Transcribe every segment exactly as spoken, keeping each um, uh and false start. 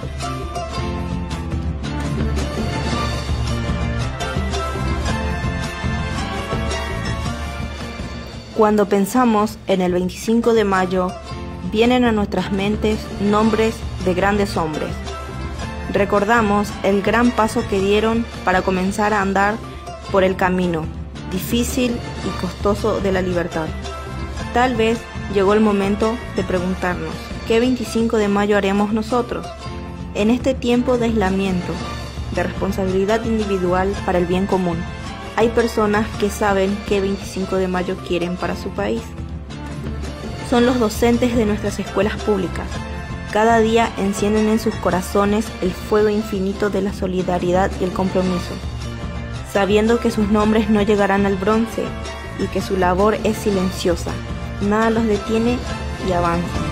Cuando pensamos en el veinticinco de mayo, vienen a nuestras mentes nombres de grandes hombres. Recordamos el gran paso que dieron para comenzar a andar por el camino difícil y costoso de la libertad. Tal vez llegó el momento de preguntarnos, ¿qué veinticinco de mayo haremos nosotros? En este tiempo de aislamiento, de responsabilidad individual para el bien común, hay personas que saben qué veinticinco de mayo quieren para su país. Son los docentes de nuestras escuelas públicas. Cada día encienden en sus corazones el fuego infinito de la solidaridad y el compromiso, sabiendo que sus nombres no llegarán al bronce y que su labor es silenciosa. Nada los detiene y avanzan.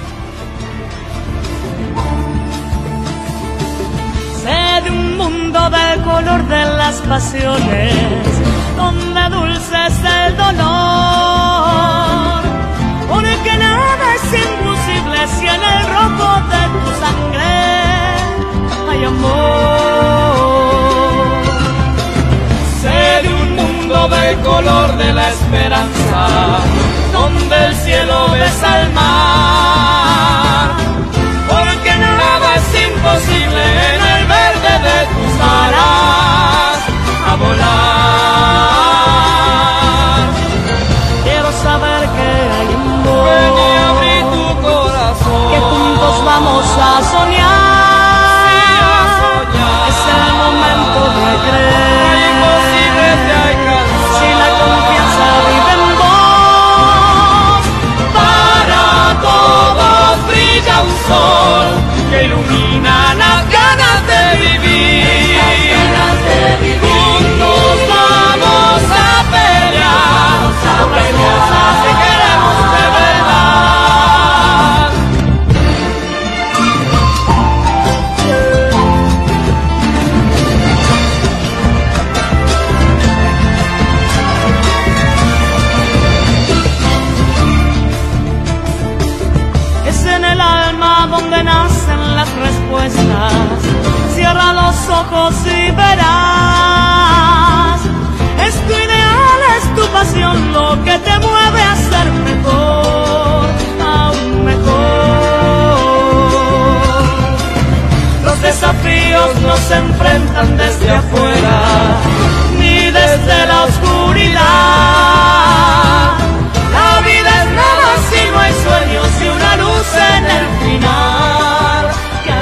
Sé de un mundo del color de las pasiones, donde dulce es el dolor, porque nada es imposible si en el rojo de tu sangre hay amor. Sé de un mundo del color de la esperanza, donde el cielo besa el mar, porque nada es imposible en el verde de tus alas a volar. Quiero saber que hay amor. Ven y abrí tu corazón, que juntos vamos a soñar. Sí, a soñar. Es el momento de creer. No hay imposible de alcanzar. Si la confianza vive en vos, para todos brilla un sol que ilumina las ganas de vivir. Ganas de vivir. Juntos vamos a pelear por las cosas que queremos de verdad. Es en el alma donde nacen las respuestas. Cierra los ojos y verás. Es tu ideal, es tu pasión lo que te mueve a ser mejor, aún mejor. Los desafíos no se enfrentan desde afuera, ni desde la oscuridad. La vida es nada si no hay sueños y una luz en el final que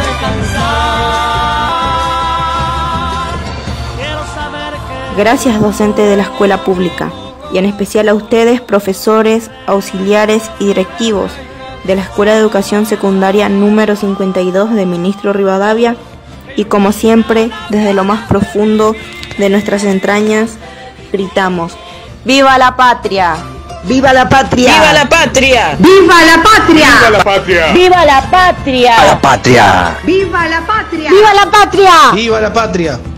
alcanzar. Quiero saber que... Gracias, docentes de la escuela pública, y en especial a ustedes, profesores, auxiliares y directivos de la Escuela de Educación Secundaria número cincuenta y dos de Ministro Rivadavia, y como siempre, desde lo más profundo de nuestras entrañas, gritamos: ¡Viva la patria! ¡Viva la patria! ¡Viva la patria! ¡Viva la patria! ¡Viva la patria! ¡Viva la patria! ¡Viva la patria! ¡Viva la patria! ¡Viva la patria! ¡Viva la patria!